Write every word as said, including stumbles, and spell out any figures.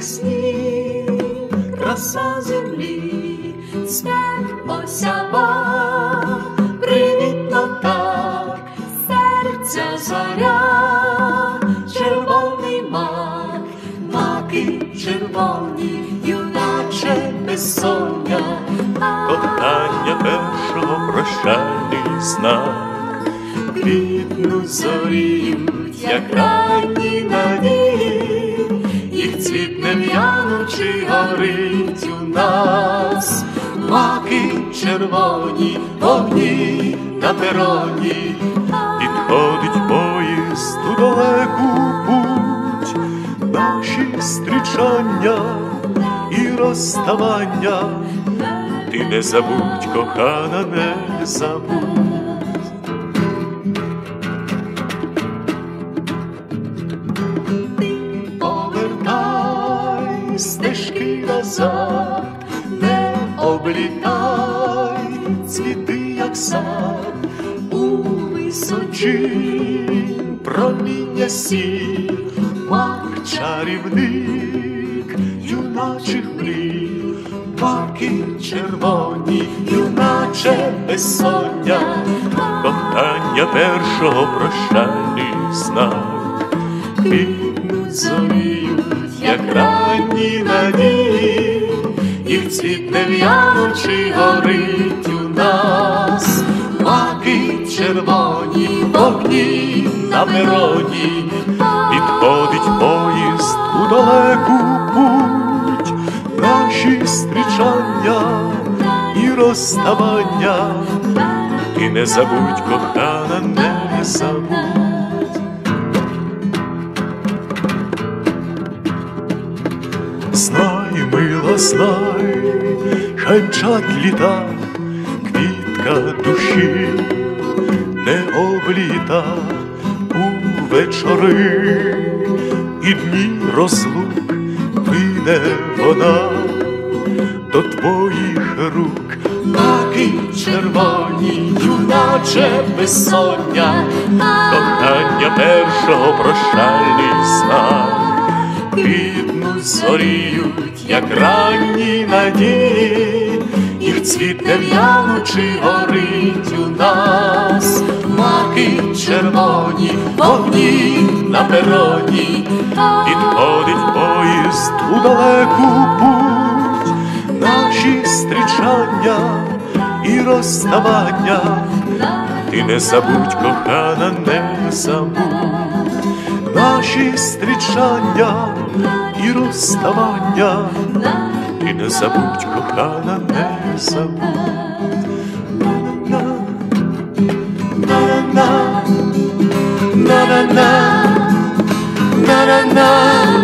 як сніг, краса землі, смерть осява, привітно так, серця зоря, червоний мак, маки червоні, юначе безсоння, кохання першого прощальний знак. Квітнуть зоріють, як ранні надії, їх цвіт не в'янучи горить у нас. Маки червоні, вогні на пероні, підходить поїзд у далеку путь. Наші зустрічання і розставання, ти не забудь, кохана, не забудь. Повертай стежки назад, не облітай цвіти, як сад, у височинь проміння сіль, мак чарівник юначих мрій. Маки червоні, юначе безсоння, кохання першого прощальний знак. Квітнуть зоріють, як ранні надії, їх цвіт не в'янучи горить у нас. Маки червоні, вогні на пероні, підходить поїзд у далеку путь. Наші зустрічання і розставання, ти не забудь, кохана, не забудь. Знай, мила, знай, хай мчать літа, квітка душі не обліта у вечори, і дні розлук вийде вона до твоїх рук. Маки червоні, юначе безсоння, кохання першого прощальний знак. Квітнуть зоріють, як ранні надії, їх цвіт не в'янучи горить у нас. Маки червоні, вогні на пероні, підходить поїзд у далеку путь. Наші зустрічання і розставання, ти не забудь, кохана, не забудь. Наші зустрічання і розставання, ти не забудь, кохана, не забудь. На-на-на, на-на-на, на-на-на.